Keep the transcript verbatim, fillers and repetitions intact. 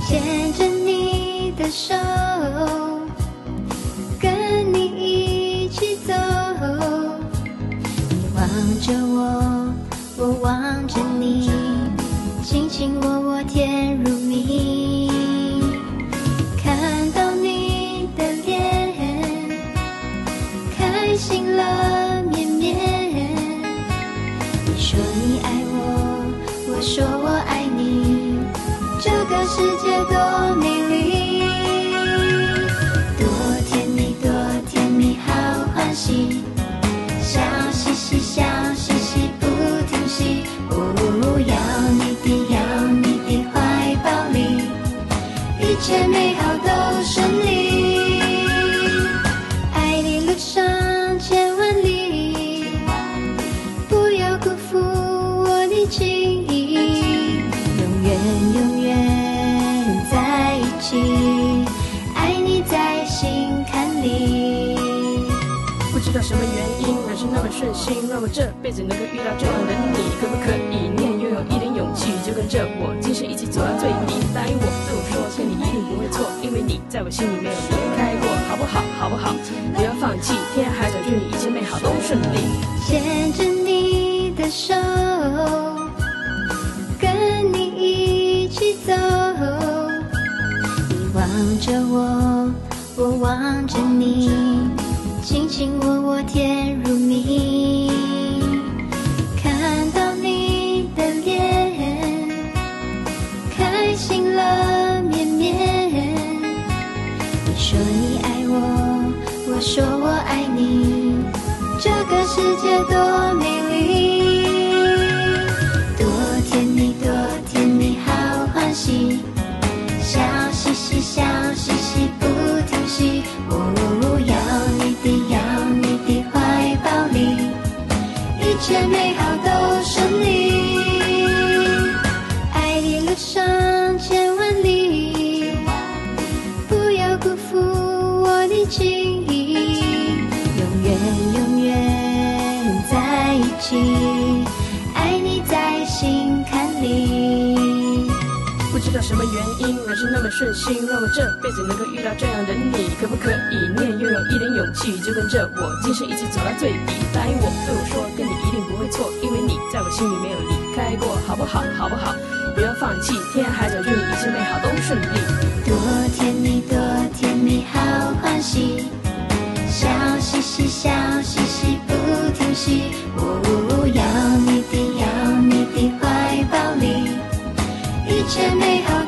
牵着你的手，跟你一起走。你望着我，我望着你，卿卿我我甜如蜜。看到你的脸，开心了绵绵。你说你爱我，我说我爱你，这个世界多美丽，多甜蜜多甜蜜好欢喜，笑嘻嘻笑嘻嘻不停息，哦，要你的要你的怀抱里，一切美好都顺利。爱的路上千万里，不要辜负我的情意，永远永远在一起，爱你在心坎里。 不知道什么原因，人生那么顺心，让我这辈子能够遇到这样的你。可不可以，你也拥有一点勇气，就跟着我，今生一起走到最底。答应我，对我说，跟你一定不会错，因为你在我心里没有离开过，好不好？好不好？不要放弃，天涯海角，祝你一切美好都顺利。 牵着你的手，跟你一起走。你望着我，我望着你，卿卿我我甜如蜜。看到你的脸，开心了绵绵。你说你爱我，我说我爱你，这个世界多美丽，多甜蜜多甜蜜好欢喜，笑嘻嘻笑嘻嘻不停息，哦，要你的要你的怀抱里，一切美好都顺利。爱的路上千万里，不要辜负我的情意，永远永远在一起，爱你在心坎里。 不知道什么原因，人生那么顺心，让我这辈子能够遇到这样的你。可不可以，你也拥有一点勇气，就跟着我，今生一起走到最底。答应我，对我说，跟你一定不会错，因为你在我心里没有离开过，好不好？好不好？不要放弃，天涯海角，祝你一切美好都顺利。 多甜蜜多甜蜜好欢喜，笑嘻嘻笑嘻嘻不停息，哦，要你的要你的怀抱里，一切美好